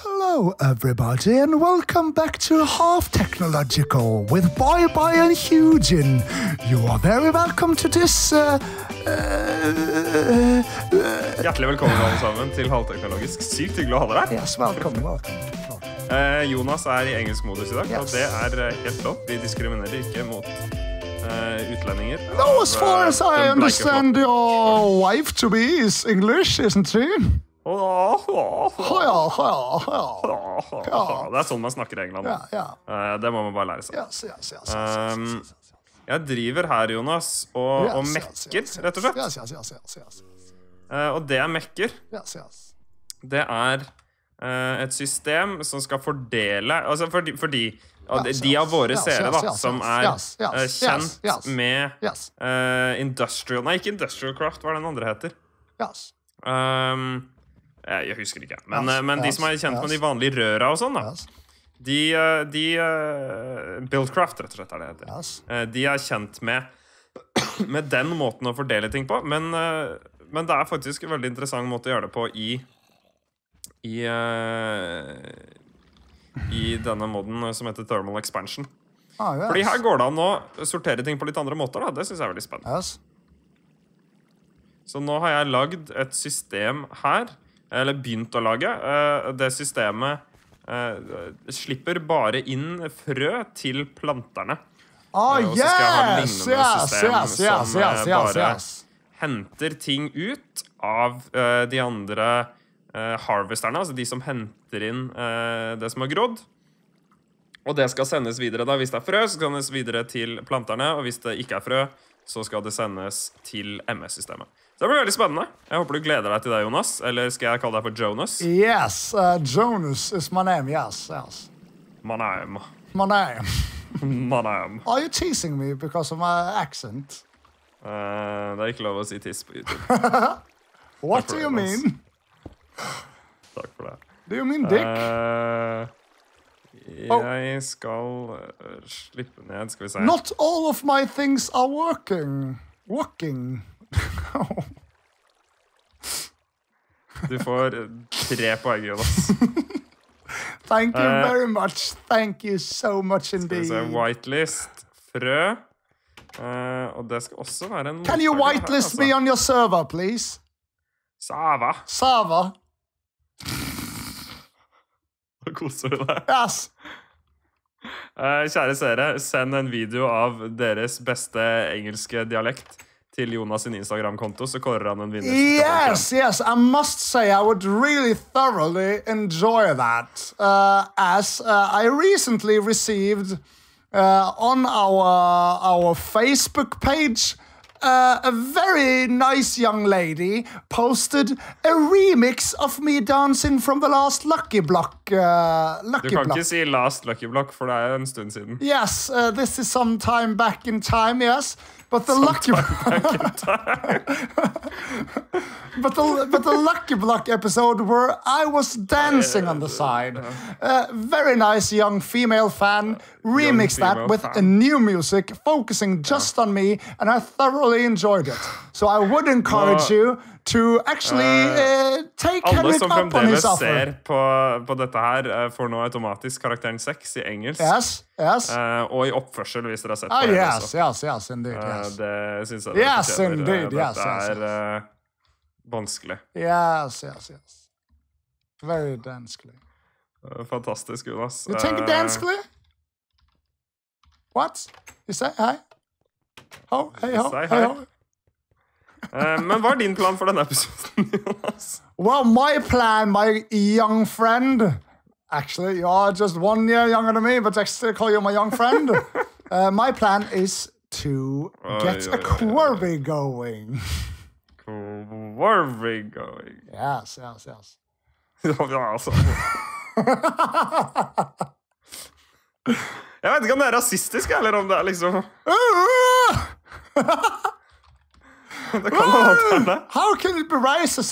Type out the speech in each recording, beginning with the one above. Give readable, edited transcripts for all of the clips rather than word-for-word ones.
Hello, everybody, and welcome back to Half Technological with Bye Bye and Hugin. You are very welcome to this. Hjertelig velkommen alle sammen til Halvteknologisk. Sykt hyggelig å ha deg her. Yes, welcome. Jonas i engelsk modus I dag, og det helt lov. Vi diskriminerer ikke mot utlendinger. No, as far as I understand, your wife to be is English, isn't she? Det sånn man snakker I England. Det må man bare lære seg. Jeg driver her, Jonas, og mekker, rett og slett. Og det jeg mekker, det et system som skal fordele, altså fordi de av våre seere da, som kjent med industrial, nei, ikke industrial craft, hva den andre heter? Jeg husker ikke, men de som kjent med de vanlige røra og sånn da, de Buildcraft, rett og slett det heter. De kjent med den måten å fordele ting på, men det faktisk en veldig interessant måte å gjøre det på I denne moden som heter Thermal Expansion. Fordi her går det an å sortere ting på litt andre måter da, det synes jeg veldig spennende. Så nå har jeg lagd et system her, eller begynt å lage. Det systemet slipper bare inn frø til planterne. Og så skal jeg ha et lignende system som bare henter ting ut av de andre harvesterne, altså de som henter inn det som grodd. Og det skal sendes videre da. Hvis det frø, så skal det sendes videre til planterne, og hvis det ikke frø, så skal det sendes til MS-systemet. Så det blir veldig spennende. Jeg håper du gleder deg til det, Jonas. Eller skal jeg kalle deg for Jonas? Yes, Jonas is my name, yes. My name. Are you teasing me because of my accent? Det ikke lov å si tiss på YouTube. What do you mean? Takk for det. Do you mean dick? Jeg skal slippe ned, skal vi se. Not all of my things are working. Du får 3 poeng, Jonas. Thank you very much. Thank you so much indeed. Skal vi se, whitelist, frø. Og det skal også være en... Can you whitelist me on your server, please? Sava. Da koser du deg. Yes. Kjære seere, send en video av deres beste engelske dialekt til Jonas sin Instagram-konto, så kårer han en vinner. Yes, I must say I would really thoroughly enjoy that, as I recently received on our Facebook page, a very nice young lady posted a remix of me dancing from the last Lucky Block. Du kan ikke si last Lucky Block, for det en stund siden. Yes, this is some time back in time, yes. But the Lucky but the Lucky Block episode where I was dancing on the side. Very nice young female fan remixed that with a new music focusing just on me, and I thoroughly enjoyed it. So I would encourage you to actually take Henrik up on his offer. Alle som fremdeles ser på dette her får nå automatisk karakteren 6 I engelsk. Yes. Og I oppførsel, hvis dere har sett på det. Yes, indeed, yes. Det synes jeg yes, indeed, yes. Dette vanskelig. Yes. Very danskelig. Fantastisk, Jonas. You think danskelig? What? You say hi? Ho, hey ho, say hey ho. Men hva din plan for denne episoden, Jonas? Well, my plan, my young friend... Actually, you are just 1 year younger than me, but I still call you my young friend. My plan is to get a quarry going. Quarry going? Yes. Ja, altså. Jeg vet ikke om det rasistisk, eller om det liksom... Det kan være det. How can it be racist?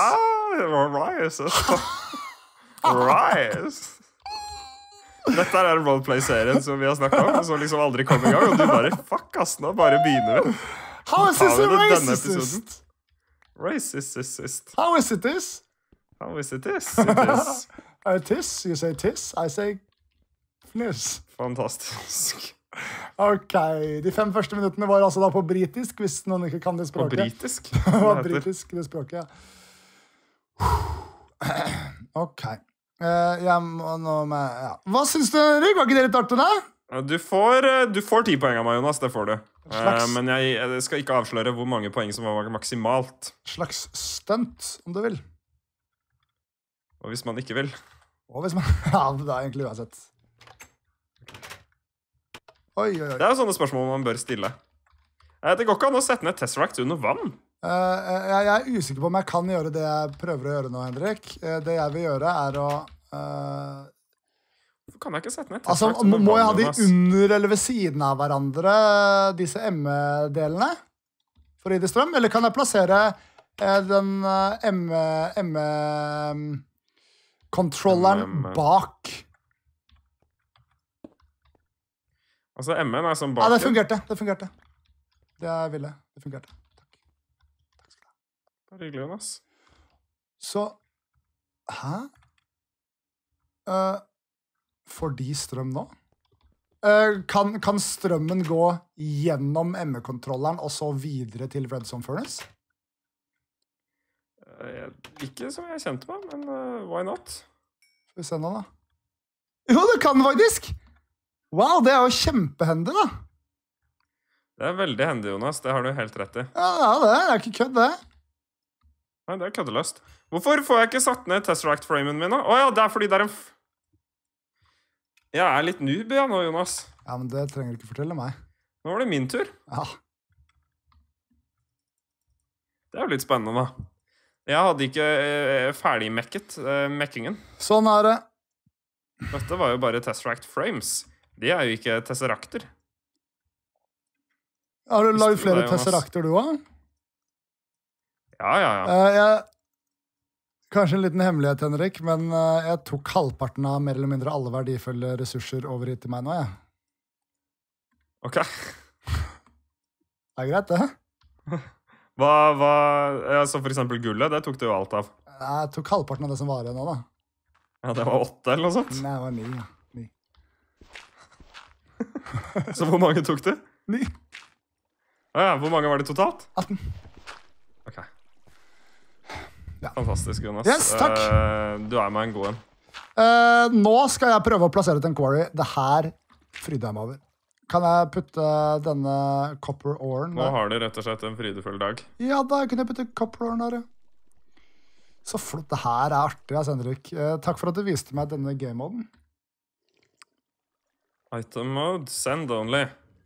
Racist. Dette en roleplay-serien som vi har snakket om, som liksom aldri kom I gang, og du bare, fuck ass, nå bare begynner vi. How is this a racist? Racist. How is it this? How is it this? It is. Tiss, you say tiss, I say fniss. Fantastisk. Ok, de 5 første minuttene var altså da på britisk, hvis noen ikke kan det På språket. britisk? Det var britisk, det språket, ja. Ok. Ja. Hva synes du, Henrik? Var ikke det litt artig da? Du får 10 poeng av meg, Jonas. Det får du. Men jeg skal ikke avsløre hvor mange poeng som var maksimalt. Slags stunt, om du vil. Og hvis man ikke vil. Og hvis man... Ja, det er egentlig uansett. Oi. Det er jo sånne spørsmål man bør stille. Det går ikke an å sette ned Tesseract under vann. Jeg er usikker på om jeg kan gjøre det jeg prøver å gjøre nå, Henrik. Det jeg vil gjøre er å... Hvorfor kan jeg ikke sette ned altså, Tesseract under vann, må jeg ha de Jonas? under eller ved siden av hverandre, disse M-delene, for å gi det strøm? Eller kan jeg plassere den M-kontrolleren bak? Altså, M-en er sånn bak. Ja, det fungerte. Det jeg ville. Det fungerte. Takk skal du ha. Det er hyggelig, Jonas. Så, hæ? Får de strøm nå? Kan strømmen gå gjennom M-kontrolleren og så videre til Redstone Furnace? Ikke som jeg er kjent med, men why not? Skal vi se nå da. Jo, det kan faktisk! Wow, det er jo kjempehendig da. Det er veldig hendig, Jonas. Det har du helt rett i. Ja, det er ikke kødd, det. Nei, det er køddeløst. Hvorfor får jeg ikke satt ned Tesseract-framen min da? Åja, det er fordi det er en Jeg er litt noob, ja, nå, Jonas. Ja, men det trenger du ikke fortelle meg. Nå var det min tur. Ja. Det er jo litt spennende, da. Jeg hadde ikke ferdigmekket mekkingen. Sånn er det. Dette var jo bare Tesseract frames. De er jo ikke tesseracter. Har du laget flere det, Jonas? tesseracter du også? Ja. Kanskje en liten hemmelighet, Henrik, men jeg tok halvparten av mer eller mindre alle verdifulle ressurser over hit til meg nå, ja. Ok. Det er greit, det. Så for eksempel gullet, det tok du jo alt av. Jeg tok halvparten av det som var igjen nå, da. Ja, det var 8 eller noe sånt. Nei, det var 9, ja. 9. Så hvor mange tok du? 9. Ja, hvor mange var det totalt? 18. Ok. Ja. Fantastisk, Jonas. Yes, takk. Du er meg en god en. Nå skal jeg prøve å plassere ut en quarry. Det her fryder jeg meg over. Kan jeg putte denne copper oren Nå har du rett og slett en frydefull dag. Ja, da kunne jeg putte copper oren der, ja. Så flott. Det her er artig, Henrik. Takk for at du viste meg denne game-moden. Item mode, send only.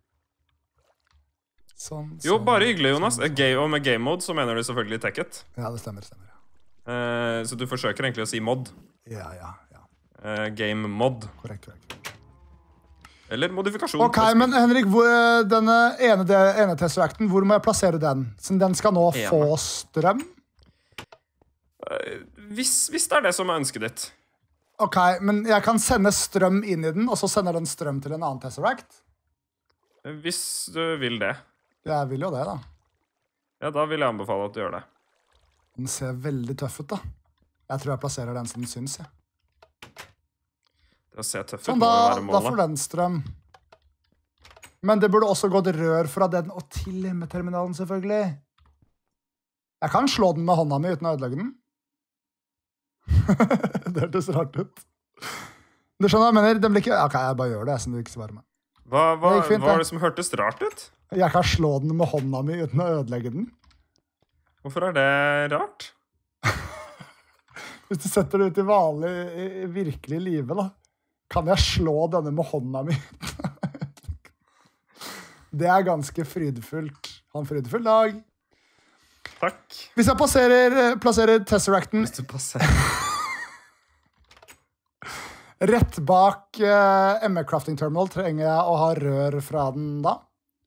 Sånn. Jo, bare hyggelig, Jonas. Og med game mode så mener du selvfølgelig Tekkit. Ja, det stemmer. Så du forsøker egentlig å si mod. Ja. Game mod. Korrekt. Eller modifikasjon. Ok, men Henrik, denne ene tesseracten, hvor må jeg plassere den? Så den skal nå få strøm? Hvis det er det som er ønsket ditt. Ok, men jeg kan sende strøm inn i den, og så sender den strøm til en annen tesseract? Hvis du vil det. Jeg vil jo det, da. Ja, da vil jeg anbefale at du gjør det. Den ser veldig tøff ut, da. Jeg tror jeg plasserer den som den syns, jeg. Det å se tøff ut Sånn, må jo være da målet. får den strøm. Men det burde også gått rør fra den og til hjemmeterminalen, selvfølgelig. Jeg kan slå den med hånda mi uten å ødelegge den. Det hørtes rart ut. Du skjønner hva jeg mener? Den blir ikke... Ok, jeg bare gjør det, så det ikke svarer meg. Hva gikk fint, var det som hørtes rart ut? Jeg kan slå den med hånda mi uten å ødelegge den. Hvorfor er det rart? Hvis du setter det ut i vanlig, i virkelig livet, da, kan jeg slå denne med hånda mi. Det er ganske frydefullt. Ha en frydfull dag. Takk. Hvis jeg plasserer tesseracten Hvis du passerer. rett bak ME Crafting Terminal, trenger jeg å ha rør fra den da?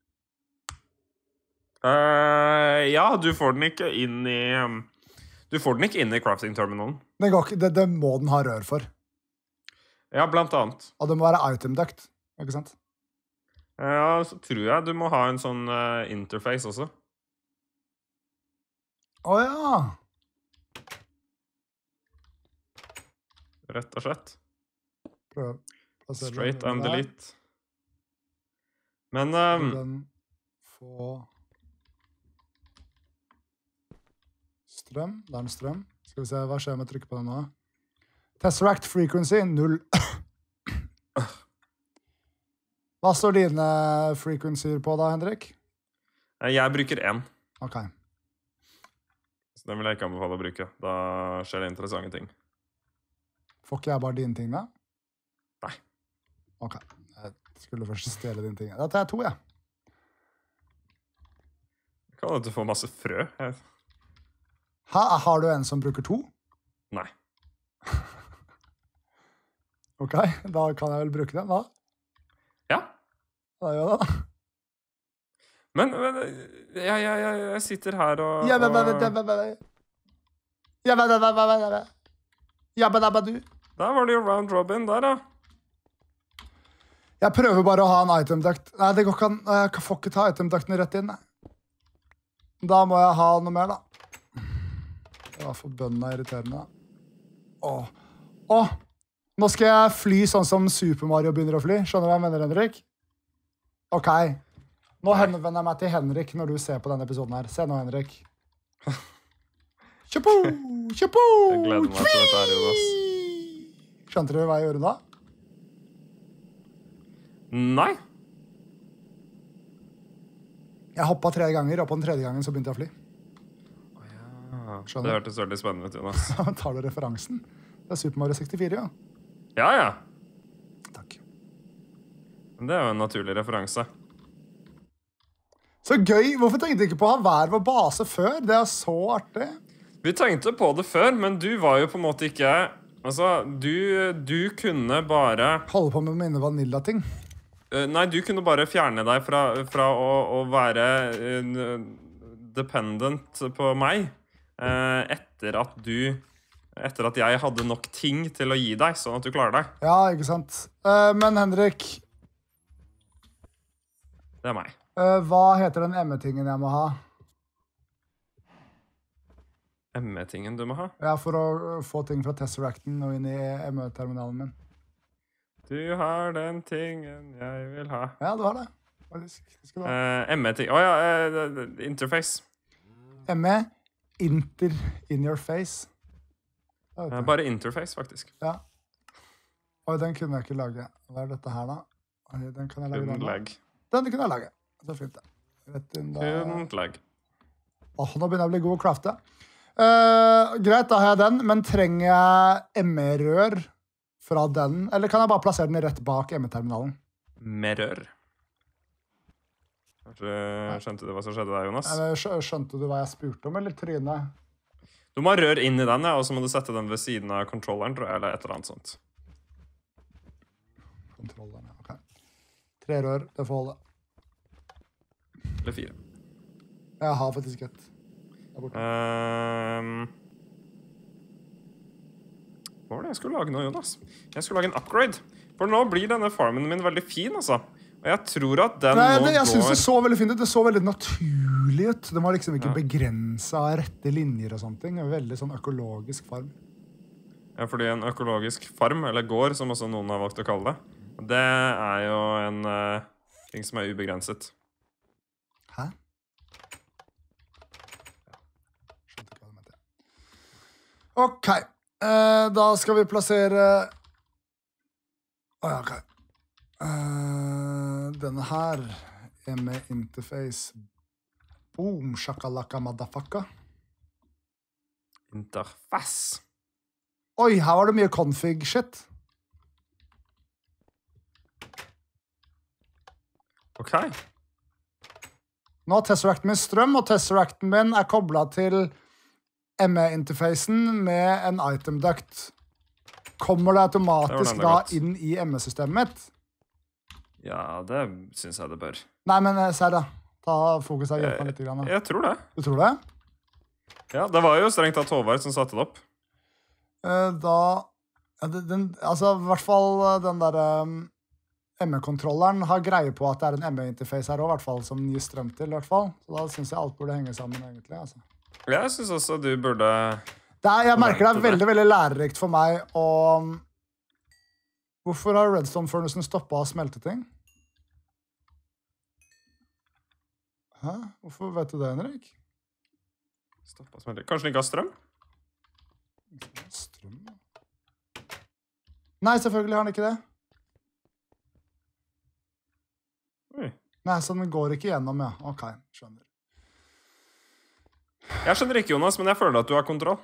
Ja, du får den ikke inn i crafting terminalen. Det går ikke, det må den ha rør for. Ja, blant annet. Og det må være item duct, ikke sant? Ja, så tror jeg du må ha en sånn interface også. Åja! Rett og slett. Prøv. Plassere Straight den and der. delete. Men Den få strøm. Det er en strøm. Skal vi se, hva skjer med å trykke på den nå? Tesseract frequency, 0. Hva står dine frequencies på da, Henrik? jeg bruker 1. Ok. Så den vil jeg ikke anbefale å bruke. Da skjer det interessante ting. Får ikke jeg bare dine ting da? Nei. Ok. Jeg skulle først stjele dine ting. Da tar jeg 2, jeg. Kan du få masse frø? Har du en som bruker 2? Nei. Ok, da kan jeg vel bruke den da? Ja. Da gjør jeg det. Men jeg sitter her og... Der var det jo round robin der, da. Jeg prøver bare å ha en item duct. Nei, det går ikke an. Jeg får ikke ta item ductene rett inn. Nei. Da må jeg ha noe mer, da. Det var forbønnet irriterende. Åh. Nå skal jeg fly sånn som Super Mario begynner å fly. Skjønner du hva jeg mener, Henrik? Ok. Nå henvender jeg meg til Henrik når du ser på denne episoden her. Se nå, Henrik. Kjøpo! Kjøpo! Jeg gleder meg til dette her, Jonas. Skjønte du hva jeg gjorde da? Nei. Jeg hoppet 3 ganger, og på den 3. gangen så begynte jeg å fly. Ja, det hørtes veldig spennende ut, Jonas. Tar du referansen? Det er Super Mario 64, ja. Ja. Takk. Men det er jo en naturlig referanse. Så gøy! Hvorfor tenkte jeg ikke på å ha hver vår base før? Det er så artig. Vi tenkte på det før, men du var jo på en måte ikke... Altså, du kunne bare... Holde på med mine vanilla-ting. Nei, du kunne bare fjerne deg fra å være dependent på meg etter at jeg hadde nok ting til å gi deg, sånn at du klarer deg. Ja, ikke sant. Men Henrik... Det er meg. Hva heter den ME-tingen jeg må ha? ME-tingen du må ha? Ja, for å få ting fra Tesseracten og inn i ME-terminalen min. Du har den tingen jeg vil ha. Ja, du har det. ME-ting... interface. ME, in your face. Bare interface, faktisk. Ja. Oi, den kunne jeg ikke lage. Hva er dette her, da? Oi, den kan jeg lage. Den kunne jeg lage. Så fint, det. Rett inn da. Couldn't lag. Nå begynner jeg å bli god å crafte. Greit, da har jeg den, men trenger jeg ME-rør fra den? Eller kan jeg bare plassere den rett bak ME-terminalen? Med rør? Skjønte du hva som skjedde der, Jonas? Skjønte du hva jeg spurte om, eller tryne? Du må ha rør inn i den, ja, og så må du sette den ved siden av kontrolleren, tror jeg, eller et eller annet sånt. Kontrolleren, ja, ok. 3 rør, det får holde. Eller 4. Jeg har faktisk et. Hva var det jeg skulle lage nå, Jonas? Jeg skulle lage en upgrade. For nå blir denne farmen min veldig fin, altså. Og jeg tror at den jeg synes det så veldig fint ut. Det så veldig naturlig ut. Den var liksom ikke begrenset av rette linjer og sånne ting. En veldig sånn økologisk farm. Ja, fordi en økologisk farm, eller gård, som også noen har valgt å kalle det, det er jo en ting som er ubegrenset. Hæ? Skjønte ikke hva du mente. Ok. Da skal vi plassere... ok. Denne her er med interface. Boom, shakalaka madafaka. Interface. Oi, her var det mye config-shit. Ok. Nå har Tesseracten min strøm, og Tesseracten min er koblet til ME-interfacen med en item duct. Kommer det automatisk da inn i ME-systemet mitt? Ja, det synes jeg det bør. Nei, men se da. Ta fokus og hjelp meg litt. Grann, jeg tror det. Du tror det? Ja, det var jo strengt tatt Håvard som satte det opp. Altså, i hvert fall den der ME-kontrolleren har greie på at det er en ME-interface her også, i hvert fall, som gir strøm til, i hvert fall. Så da synes jeg alt burde henge sammen, egentlig, altså. Jeg synes også du burde... Jeg merker det er veldig, veldig lærerikt for meg å... Hvorfor har redstone-furnasen stoppet å smelte ting? Hæ? Hvorfor vet du det, Henrik? Stoppet å smelte. Kanskje den ikke har strøm? Strøm? Nei, selvfølgelig har den ikke det. Oi. Nei, så den går ikke gjennom, ja. Ok, skjønner. Jeg skjønner ikke, Jonas, men jeg føler at du har kontroll.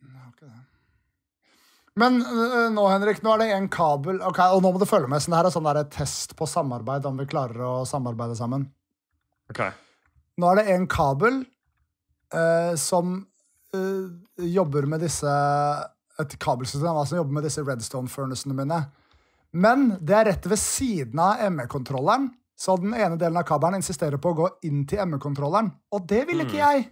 Men nå, Henrik, nå er det en kabel. Ok, og nå må du følge med. Så det her er sånn der test på samarbeid, om vi klarer å samarbeide sammen. Ok. Nå er det en kabel som jobber med disse... Et kabelsystem som jobber med disse redstone-furnacene mine. Men det er rett ved siden av ME-kontrolleren, så den ene delen av kabelen insisterer på å gå inn til ME-kontrolleren. Og det vil ikke jeg!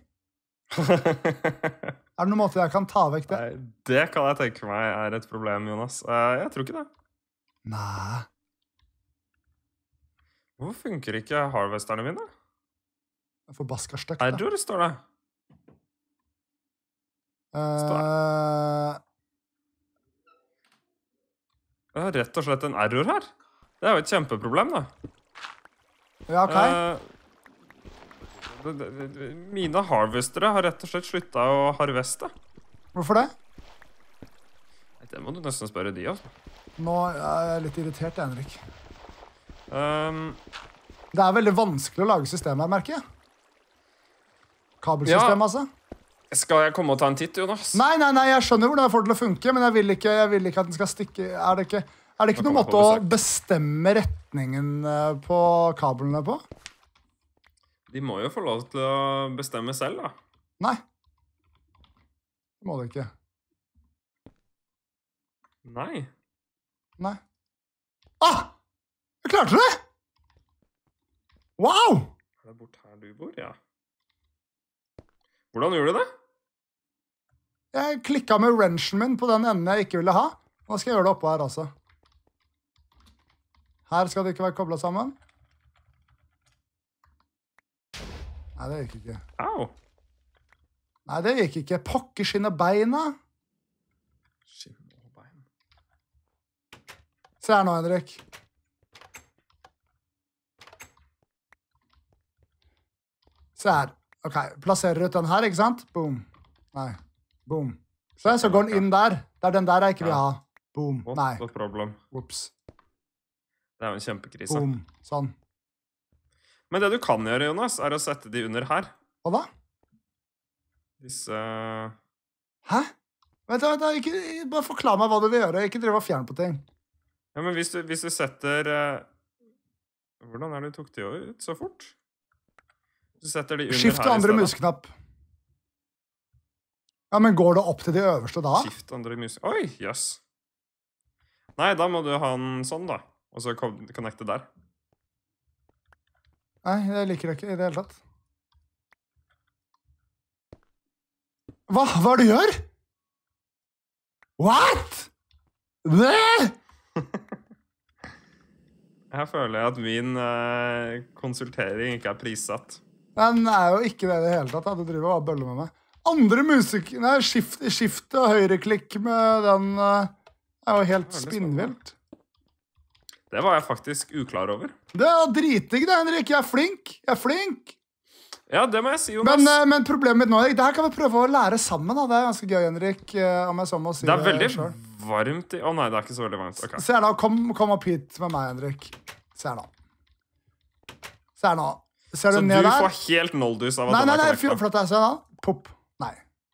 Er det noen måte jeg kan ta vekk det? Nei, det kan jeg tenke meg er et problem, Jonas. Jeg tror ikke det. Nei. Hvorfor funker ikke harvesterne mine? Forbaska støkt, da. Error, står det. Jeg har rett og slett en error her. Det er jo et kjempeproblem, da. Ja, ok. Mine harvestere har rett og slett sluttet å harveste. Hvorfor det? Det må du nesten spørre de, altså. Nå er jeg litt irritert, Henrik. Um, Det er veldig vanskelig å lage systemet, merker jeg. Kabelsystem, altså. Skal jeg komme og ta en titt, Jonas? Nei, jeg skjønner hvordan jeg får det til å funke, men jeg vil ikke at den skal stikke. Er det ikke noen måte å bestemme retningen på kablene på? De må jo få lov til å bestemme selv, da. Nei. Det må det ikke. Nei. Nei. Ah! Jeg klarte det! Wow! Er det bort her du bor? Ja. Hvordan gjorde du det? Jeg klikket med wrenchen min på den enden jeg ikke ville ha. Nå skal jeg gjøre det oppå her også. Her skal det ikke være koblet sammen. Nei, det gikk ikke. Au. Nei, det gikk ikke. Pokker skinne beina. Skinne bein. Se her nå, Henrik. Se her. Ok, plasserer ut den her, ikke sant? Boom. Nei. Boom. Se, så går den inn der. Det er den der jeg ikke vil ha. Boom. Nei. What's the problem? Whoops. Det er jo en kjempekrise. Boom. Sånn. Men det du kan gjøre, Jonas, er å sette de under her. Hva da? Disse... Hæ? Vent, ikke, bare forklar meg hva du vil gjøre. Ikke drive og fjerne på ting. Ja, men hvis du setter... Hvordan er det du tok de ut så fort? Du setter de under her i stedet. Skift andre musknapp. Ja, men går det opp til de øverste da? Skift andre musknapp. Oi, jøss. Nei, da må du ha den sånn da. Og så connecte der. Nei, jeg liker det ikke i det hele tatt. Hva er det du gjør? What? Jeg føler at min konsultering ikke er prissatt. Den er jo ikke det i det hele tatt. Du driver og bøller med meg. Andre musikk... Nei, skift og høyreklikk med den er jo helt spinnvilt. Det var jeg faktisk uklar over. Det er dritdigg det, Henrik. Jeg er flink. Ja, det må jeg si, Jonas. Men problemet mitt nå, Henrik, det her kan vi prøve å lære sammen. Da. Det er ganske gøy, Henrik, om jeg så må si det er veldig selv. Varmt i... Å nei, det er ikke så veldig varmt. Okay. Se her nå, kom opp hit med meg, Henrik. Se her nå. Se her nå. Ser du så ned der? Så du får helt noldus av at nei, den er connecta? Nei, flott, se da. Pop. Nei.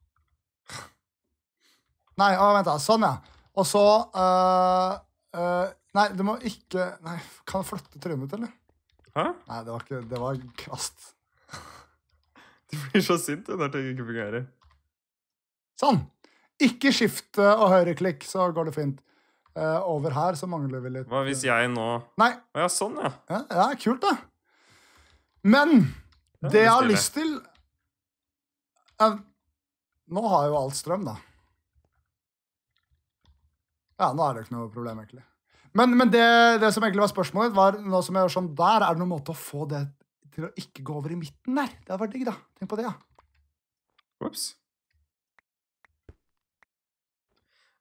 Nei, vent da. Sånn, ja. Og så... nei, du må ikke... Nei, kan jeg flytte trynet, eller? Hæ? Nei, det var krast. Du blir så sint når ting ikke fungerer. Sånn. Ikke skifte og høyreklikk, så går det fint. Over her så mangler vi litt... Hva hvis jeg nå... Nei. Ja, sånn, ja. Ja, kult da. Men det jeg har lyst til... nå har jo alt strøm, da. Ja, nå er det ikke noe problem, egentlig. Men det som egentlig var spørsmålet var, nå som jeg gjør sånn der, er det noen måte å få det til å ikke gå over i midten der? Det har vært digg, da. Tenk på det, ja. Ups.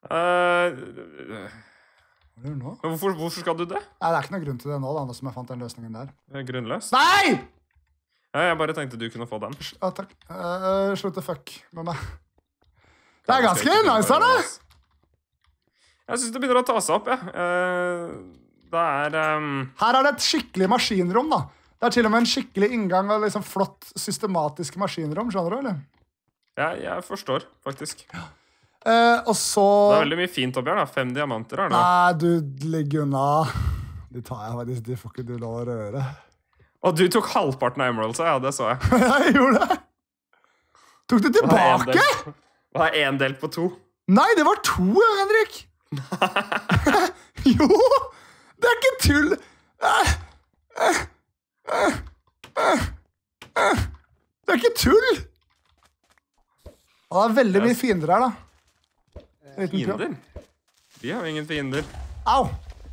Hva gjør du nå? Hvorfor skal du det? Nei, det er ikke noe grunn til det nå, da, nå som jeg fant den løsningen der. Grunnløst. Nei! Ja, jeg bare tenkte du kunne få den. Ja, takk. Slutt å fuck med meg. Det er ganske nice, da! Jeg synes det begynner å ta seg opp, ja. Det er... Her er det et skikkelig maskinrom, da. Det er til og med en skikkelig inngang av liksom flott, systematisk maskinrom, skjønner du, eller? Ja, jeg forstår, faktisk. Og så... Det er veldig mye fint oppi her, da. 5 diamanter her, da. Nei, du ligger unna. De tar jeg faktisk, de får ikke du lov å røre. Og du tok halvparten av emeralds, ja, det så jeg. Jeg gjorde det. Tok du tilbake? Hva er en del på 2? Nei, det var 2, Henrik. Jo, det er ikke tull. Det er ikke tull. Og det er veldig mye fiender her, da. Fiender? Vi har jo ingen fiender. Au!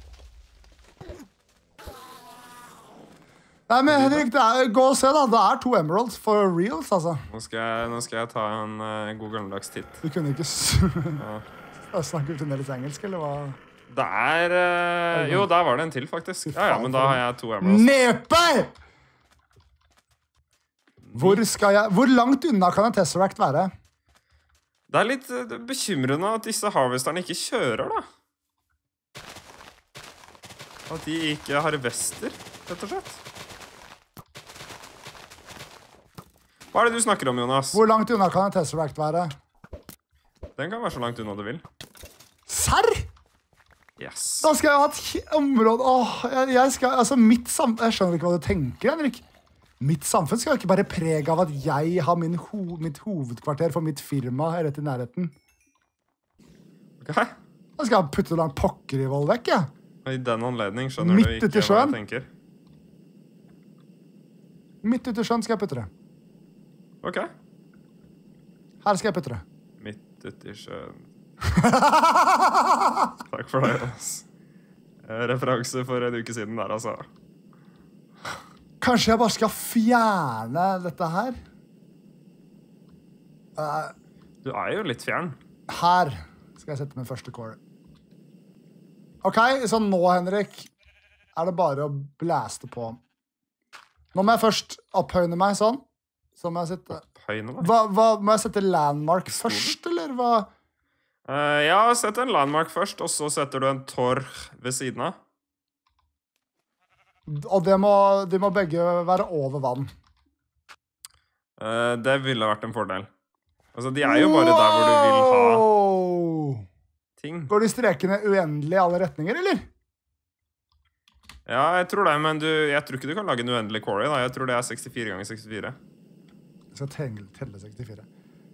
Nei, men Henrik, gå og se, da. Det er 2 emeralds for reals, altså. Nå skal jeg ta en god gammeldags titt. Du kunne ikke snakke fremdeles engelsk, eller hva? Det er... Jo, der var det en til, faktisk. Ja, men da har jeg 2 emeralds. Nepe! Hvor langt unna kan en Tesseract være? Det er litt bekymrende at disse harvesterne ikke kjører, da. At de ikke har vester, rett og slett. Hva er det du snakker om, Jonas? Hvor langt unna kan en Tesseract være? Den kan være så langt unna du vil. Serr? Yes. Da skal jeg ha et område... Jeg skjønner ikke hva du tenker, Henrik. Mitt samfunn skal ikke bare prege av at jeg har mitt hovedkvarter for mitt firma rett i nærheten. Ok. Da skal jeg putte langt pokker i Voldvekk, ja. I den anledning skjønner du ikke hva jeg tenker. Midt ute i sjøen skal jeg putte det. Ok. Her skal jeg putte det. Midt ute i sjøen. Takk for det, Jonas. Referanse for en uke siden der, altså. Kanskje jeg bare skal fjerne dette her? Du er jo litt fjern. Her skal jeg sette min første core. Ok, så nå, Henrik, er det bare å blæste på. Nå må jeg først opphøyne meg sånn. Så må jeg sette... Opphøyne deg? Må jeg sette landmark først, eller hva? Ja, sett en landmark først, og så setter du en torg ved siden av. Og de må begge være over vann. Det ville vært en fordel. Altså, de er jo bare der hvor du vil ha ting. Går de strekene uendelig i alle retninger, eller? Ja, jeg tror det, men jeg tror ikke du kan lage en uendelig quarry, da. Jeg tror det er 64 ganger 64. Jeg skal telle 64.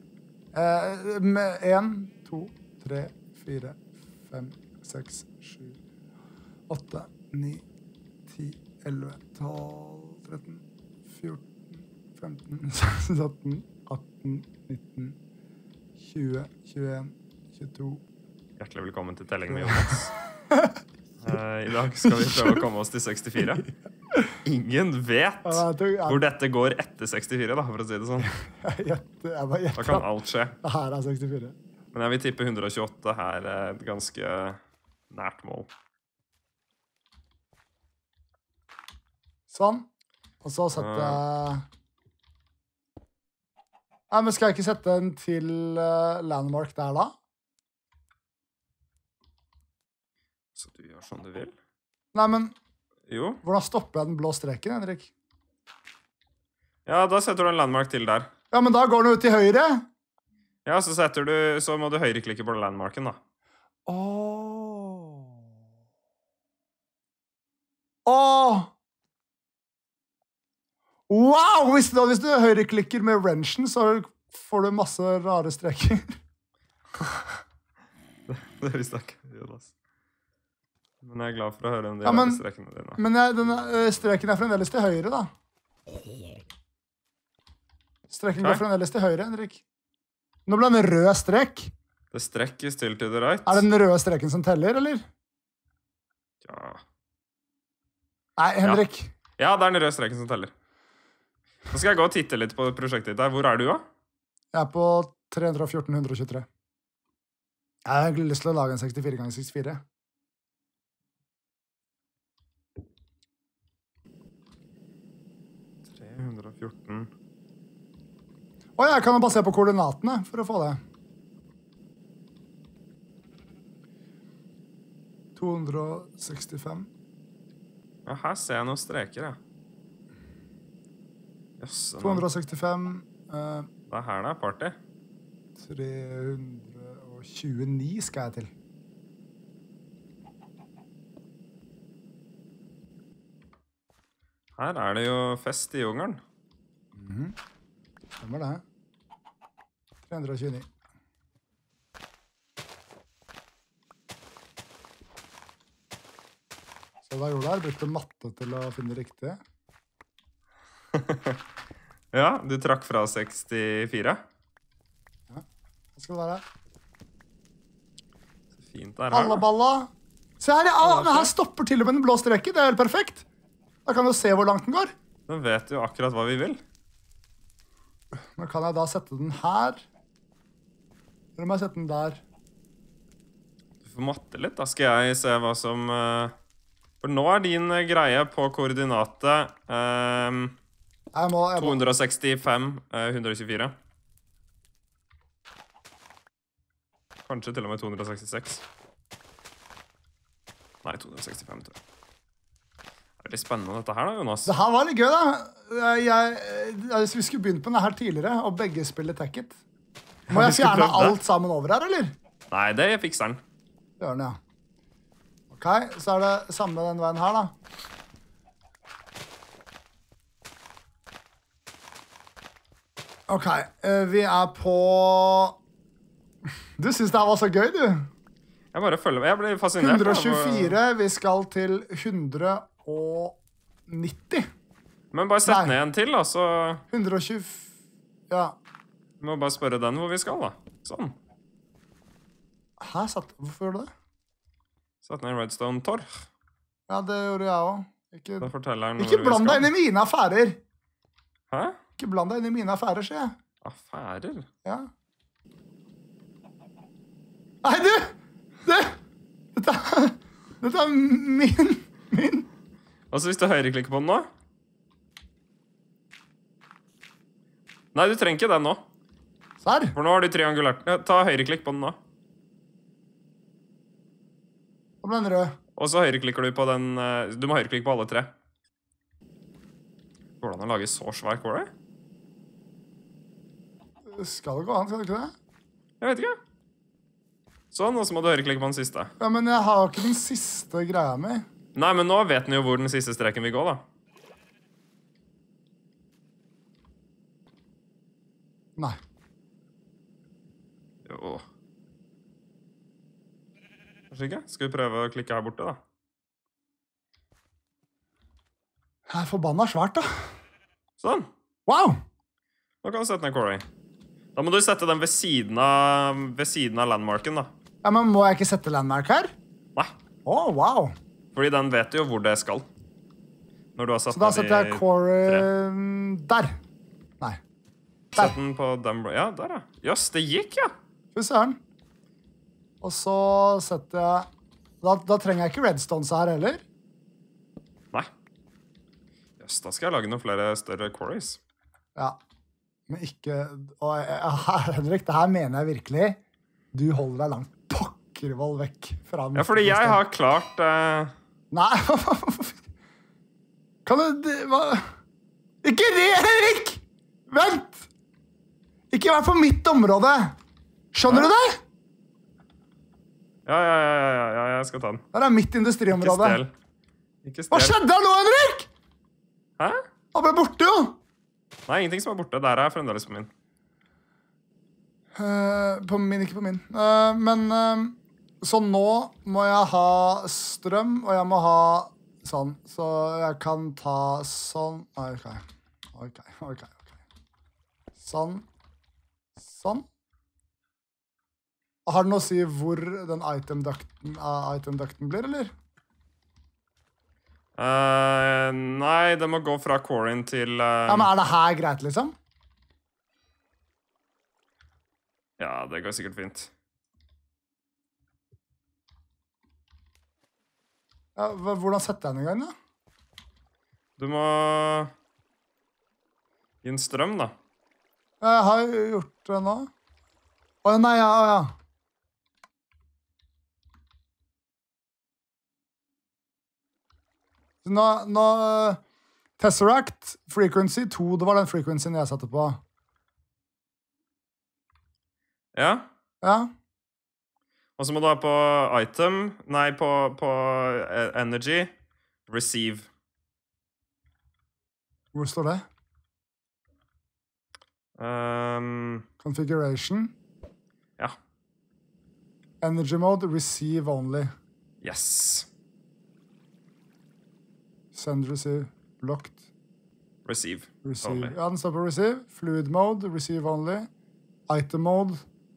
1, 2, 3, 4, 5, 6, 7, 8, 9, 10, 11, 12, 13, 14, 15, 16, 17, 18, 19, 20, 21, 22. Hjertelig velkommen til telling med Jonas. I dag skal vi prøve å komme oss til 64. Ingen vet hvor dette går etter 64, da, for å si det sånn. Da kan alt skje. Her er 64. Men jeg vil tippe 128 her er et ganske nært mål. Sånn. Og så setter jeg... Nei, men skal jeg ikke sette en til landmark der da? Så du gjør sånn du vil? Nei, men... Jo. Hvordan stopper jeg den blå streken, Henrik? Ja, da setter du en landmark til der. Ja, men da går den ut til høyre. Ja, så må du høyreklikke på landmarken, da. Wow! Hvis du høyreklikker med wrenchen, så får du masse rare streker. Det visste jeg ikke, Jonas. Men jeg er glad for å høre om de rare strekene dine. Men denne streken er fremdeles til høyre, da. Streken går fremdeles til høyre, Henrik. Nå ble det en rød strek. Det strekker still to the right. Er det den røde streken som teller, eller? Ja. Nei, Henrik. Ja, det er den røde streken som teller. Nå skal jeg gå og titte litt på prosjektet ditt der. Hvor er du da? Jeg er på 314-123. Jeg har egentlig lyst til å lage en 64 ganger 64. Og jeg kan jo bare se på koordinatene for å få det. 265. Ja, her ser jeg noen streker, ja. Jøsse, 265. det er her det er party. 329 skal jeg til. Her er det jo fest i jungelen. Hvem er det? 329. Så hva gjorde jeg? Brukte matte til å finne det riktige. Ja, du trakk fra 64. Hva skal det være? Så fint det er her. Alle balla. Se her, men her stopper til og med den blå streken. Det er helt perfekt. Da kan du se hvor langt den går. Nå vet du akkurat hva vi vil. Nå kan jeg da sette den her. Eller må jeg sette den der? Du får matte litt, da skal jeg se hva som... For nå er din greie på koordinatet 265, 124. Kanskje til og med 266. Nei, 265, tror jeg. Det er litt spennende dette her da, Jonas. Det her var litt gøy, da. Vi skulle begynt på denne her tidligere, og begge spiller Tekkit. Må jeg fjerne alt sammen over her, eller? Nei, det fikser den. Gjør den, ja. Ok, så er det samme den veien her, da. Ok, vi er på... Du synes det her var så gøy, du? Jeg bare følger med. Jeg blir fascinert. 124, vi skal til 190. Men bare sett ned en til, da, så... 120... Ja. Vi må bare spørre den hvor vi skal, da. Sånn. Hvorfor gjør du det? Satt ned Redstone Torch. Ja, det gjorde jeg også. Da forteller han ikke bland deg inn i mine affærer. Hæ? Ikke bland deg inn i mine affærer, sier jeg. Affærer? Ja. Nei, du! Dette er min. Altså, hvis du høyreklikker på den nå? Nei, du trenger ikke den nå. Serr? For nå har du triangulert. Ja, ta høyreklikk på den nå. Da ble den rød. Og så høyreklikker du på den... Du må høyreklikke på alle tre. Hvordan å lage så svær quarry? Skal det gå an, skal det ikke det? Jeg vet ikke. Sånn, og så må du høyreklikke på den siste. Ja, men jeg har jo ikke den siste greia mi. Nei, men nå vet den jo hvor den siste streken vil gå, da. Nei. Jo. Kanskje ikke? Skal vi prøve å klikke her borte, da? Det er forbannet svært, da. Sånn. Wow! Nå kan du sette ned quarry. Da må du sette den ved siden av landmarken, da. Ja, men må jeg ikke sette landmark her? Nei. Wow. Fordi den vet jo hvor det skal. Når du har satt så da setter jeg quarry der. Nei. Der. Sett den på den... Ja, der, ja. Jøss, det gikk, ja. Fy søren. Og så setter jeg... Da trenger jeg ikke redstones her heller. Nei. Jøss, da skal jeg lage noen flere større quarries. Ja. Men ikke... Henrik, det her mener jeg virkelig. Du holder deg langt pokkervoll vekk fra... Ja, fordi jeg har klart... Nei, kan du... Ikke det, Henrik! Vent! Ikke vær på mitt område. Skjønner du det? Ja, jeg skal ta den. Der er mitt industriområde. Ikke stjel. Hva skjedde her nå, Henrik? Hæ? Han ble borte, jo. Nei, ingenting som er borte. Der er fremdeles på min. Ikke på min. Så nå må jeg ha strøm, og jeg må ha sånn. Så jeg kan ta sånn. Ok. Sånn. Har det noe å si hvor den item-ducten blir, eller? Nei, det må gå fra quarryen til... Ja, men er det her greit, liksom? Ja, det går sikkert fint. Ja, hvordan setter jeg den i gang, da? Du må gi en strøm, da. Jeg har jo gjort det nå. Å, nei, ja. Nå Tesseract, frequency 2, det var den frequencyen jeg satte på. Ja. Ja. Og så må du ha på item, nei, på energy, receive. Hvor står det? Configuration. Ja. Energy mode, receive only. Yes. Send, receive, blocked. Receive. Receive. Only. Ja, den står på receive. Fluid mode, receive only. Item mode,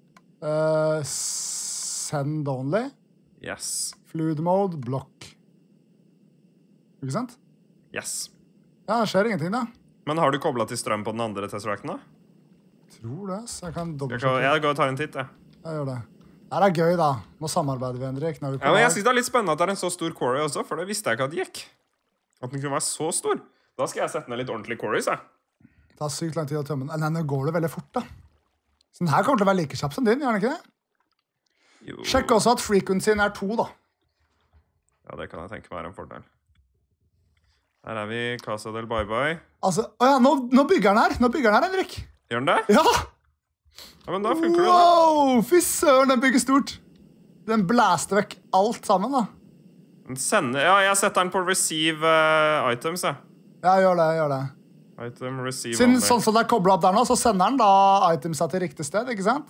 send only. Yes. Fluid mode, block. Ikke sant? Yes. Ja, det skjer ingenting da. Men har du koblet til strøm på den andre Tesseracten da? Tror det, så jeg kan dobbeltsjekke. Jeg går og tar en titt, jeg. Jeg gjør det. Det er gøy da. Nå samarbeider vi, Henrik. Når vi Ja, men jeg synes det er litt spennende at det er en så stor quarry også, for det visste jeg ikke at det gikk. At den kunne være så stor. Da skal jeg sette ned litt ordentlig quarries, jeg. Det tar sykt lang tid å tømme den. Nei, nå går det veldig fort da. Så den her kommer til å være like kjapp som din, gjør den ikke det? Jo. Sjekk også at frequencyen er 2 da. Ja, det kan jeg tenke meg er en fordel. Her er vi, Casa del Bye Bye. Altså, åja, nå bygger den her. Nå bygger den her, Henrik. Gjør den det? Ja! Ja, men da funker det da. Wow, fy søren, den bygger stort. Den blæster vekk alt sammen da. Den sender, ja, jeg setter den på receive items, jeg. Ja, gjør det. Item, receive Siden only. sånn som det er koblet opp der nå, så sender den da itemsa til riktig sted, ikke sant?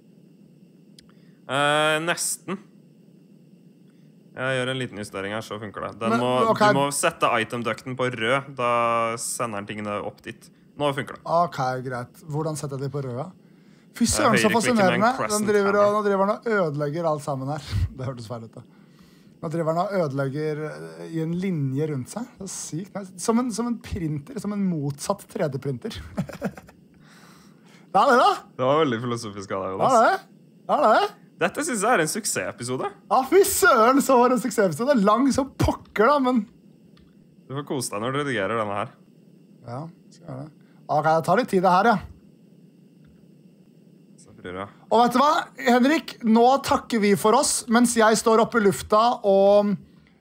Nesten. Jeg gjør en liten justering her, så funker det. Men, okay. Du må sette item-ducten på rød, da sender den tingene opp dit. Nå funker det. Ok, greit. Hvordan setter jeg de på røda? Fy søren, så Høyreklikken med en fascinerende. crescent Nå driver han og ødelegger alt sammen her. Det hørtes feil ut da. Nå driver han og ødelegger i en linje rundt seg. Det er sykt. Som en printer, som en motsatt 3D-printer. Det er det da. Det var veldig filosofisk av deg, Det Jonas. er det. Dette synes jeg er en suksessepisode. Ja, fy søren, så var det en suksessepisode. Lang som pokker da, men... Du får kose deg når du redigerer denne her. Ja, skal gjøre det. Ok, det tar litt tid det her, ja. Så bryr jeg. Og vet du hva, Henrik? Nå takker vi for oss, mens jeg står oppe i lufta og...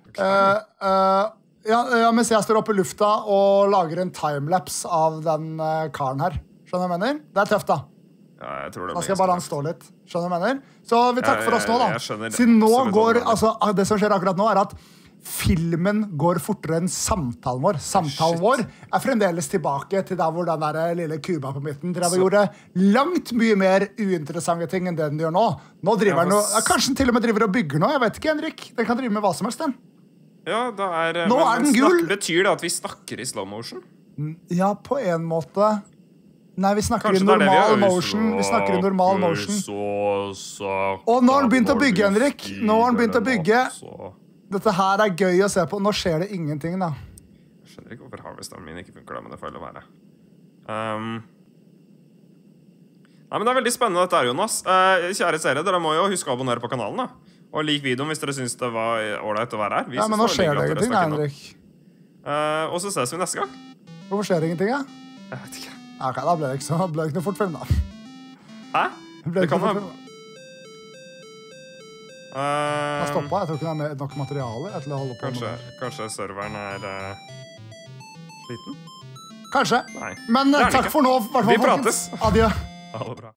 mens jeg står oppe i lufta og lager en timelapse av den karen her. Skjønner du hva jeg mener? Det er tøft da. Ja, jeg tror det Da skal jeg bare la han stå litt. Skjønner du hva jeg mener? Så vi takker for oss nå da. Jeg skjønner. Siden nå Absolutt går, hva du mener. altså det som skjer akkurat nå er at filmen går fortere enn samtalen vår. Samtalen vår er fremdeles tilbake til der hvor den der lille kuba på midten drev og gjorde langt mye mer uinteressante ting enn det den gjør nå. Nå driver den kanskje den til og med driver og bygger nå, jeg vet ikke, Henrik. Den kan drive med hva som helst, den. Ja, da er... Nå er den gul. Betyr det at vi snakker i slow motion? Ja, på en måte. Nei, vi snakker Kanskje i det er det vi normal gjør. motion. Vi snakker i normal motion. Og nå har den begynt å bygge, Henrik. Nå har den begynt å bygge. Dette her er gøy å se på. Nå skjer det ingenting, da. Jeg skjønner ikke hvorfor harvesten min ikke funker da, men det får heller være. Nei, men det er veldig spennende dette her, Jonas. Kjære seere, dere må jo huske å abonnere på kanalen, da. Og lik videoen hvis dere synes det var ordentlig å være her. Ja, men nå skjer det ingenting, Henrik. Og så ses vi neste gang. Hvorfor skjer det ingenting, ja? Jeg vet ikke. Ok, da ble det ikke noe fortfilm, da. Hæ? Det kan ha... ha... Jeg stoppet, jeg tror ikke det er nok materiale til å holde på med. Kanskje serveren er sliten? Kanskje. Nei. Men Det er den takk ikke. for nå, i hvert fall, Vi prates. Adjø. Ha det bra.